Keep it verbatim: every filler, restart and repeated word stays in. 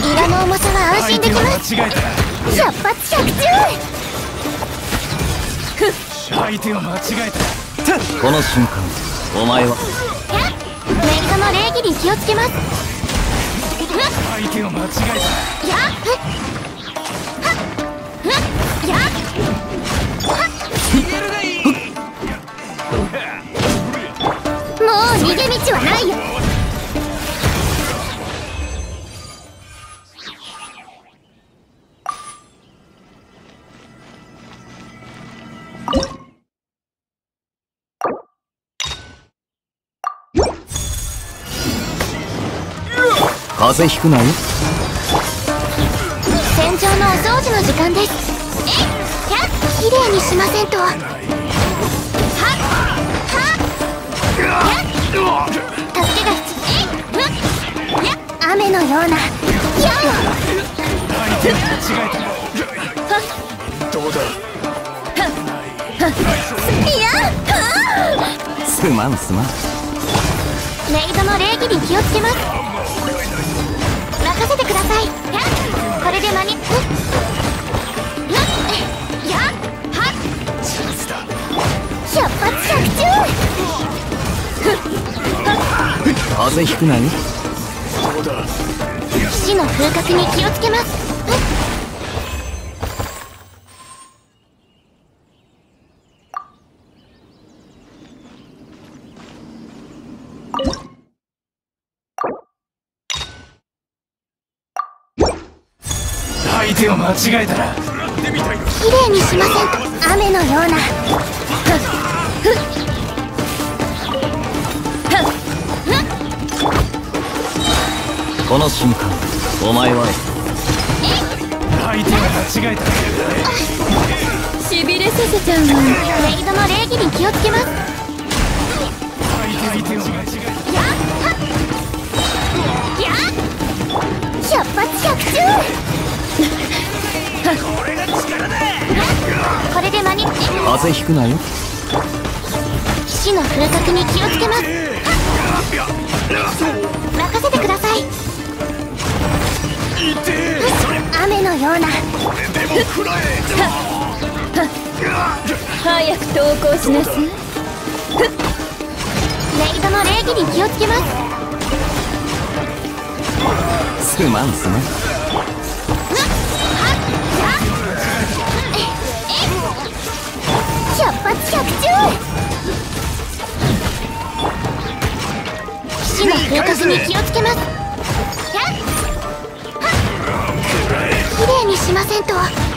ビラの重さは安心できます。百発百中。 相手を間違えた。 この瞬間お前はメイドの礼儀に気をつけます。 相手を間違えた。 やっやっもう逃げ道はないよ。 風邪ひくなよ。 戦場のお掃除の時間です。えいやっきれいにしませんと。はっはっやっ助けが必要。えいやっ雨のようなやっ相手を間違えた。どうだ。 いやすまんすまん。 メイドの礼儀に気をつけます。任せてください。これで間にやっはっ百発百中。 風邪ひくなよ。 どうだ。 死の風格に気をつけます。 相手を間違えたらきれいにしませんと。雨のようなこの瞬間お前は相手を間違えた。 しびれさせちゃうの。メイドの礼儀に気をつけます。 相手を間違えやっやっ百発百中。これで間に風邪ひくなよ。 死の風格に気をつけます。任せてください。雨のような早く投降しなさい。 メイドの礼儀に気をつけます。 すまんすまん。 百発百中。死の風格に気をつけます。きれいにしませんと。